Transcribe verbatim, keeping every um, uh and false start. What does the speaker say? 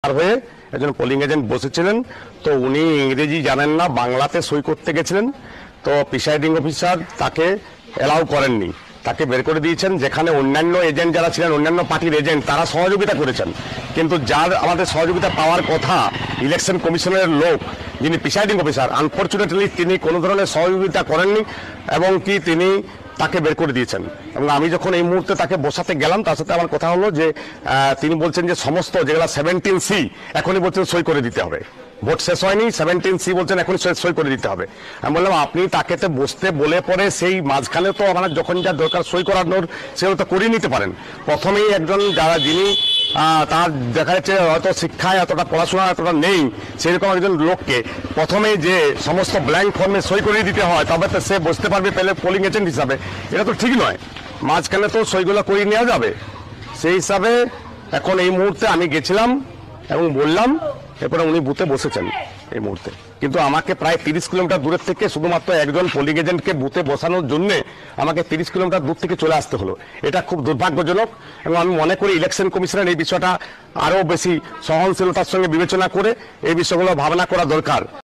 পার হয়ে একজন polling agent বসেছিলেন। তো উনি ইংরেজি জানেন না, বাংলাতে সই করতে গেছিলেন। তো প্রিসাইডিং অফিসার তাকে অ্যালাউ করেননি, তাকে বের করে দিয়েছেন। যেখানে অন্যান্য এজেন্ট যারা ছিলেন, অন্যান্য পার্টির এজেন্ট, তারা সহযোগিতা করেছেন। কিন্তু যার আমাদের সহযোগিতা পাওয়ার কথা, ইলেকশন কমিশনের লোক যিনি প্রিসাইডিং অফিসার, আনফর্চুনেটলি তিনি কোনো ধরনের সহযোগিতা করেননি এবং কি তিনি তাকে বের করে দিয়েছেন। এবং আমি যখন এই মুহূর্তে তাকে বসাতে গেলাম, তার সাথে আমার কথা হলো যে তিনি বলছেন যে সমস্ত যেগুলো সেভেন্টিন সি এখনই বলছেন সই করে দিতে হবে। ভোট শেষ হয়নি, সেভেন্টিন সি বলছেন এখনই সই করে দিতে হবে। আমি বললাম আপনি তাকে তো বসতে বলে পরে সেই মাঝখানে তো আমার যখন যা দরকার সই করানোর সেও তো করিয়ে নিতে পারেন। প্রথমেই একজন যারা যিনি তার দেখা যাচ্ছে হয়তো শিক্ষায় এতটা পড়াশোনা এতটা নেই, সেরকম একজন লোককে প্রথমেই যে সমস্ত ব্ল্যাঙ্ক ফর্মে সই করিয়ে দিতে হয়, তবে তো সে বসতে পারবে পেলে পোলিং এজেন্ট হিসাবে। এটা তো ঠিক নয়, মাঝখানে তো সইগুলো করিয়ে নেওয়া যাবে। সেই হিসাবে এখন এই মুহূর্তে আমি গেছিলাম এবং বললাম, এরপরে উনি বুথে বসেছেন এই মুহূর্তে। কিন্তু আমাকে প্রায় তিরিশ কিলোমিটার দূরের থেকে শুধুমাত্র একজন পোলিং এজেন্টকে বুথে বসানোর জন্য আমাকে তিরিশ কিলোমিটার দূর থেকে চলে আসতে হলো। এটা খুব দুর্ভাগ্যজনক এবং আমি মনে করি ইলেকশন কমিশনের এই বিষয়টা আরও বেশি সহনশীলতার সঙ্গে বিবেচনা করে এই বিষয়গুলো ভাবনা করা দরকার।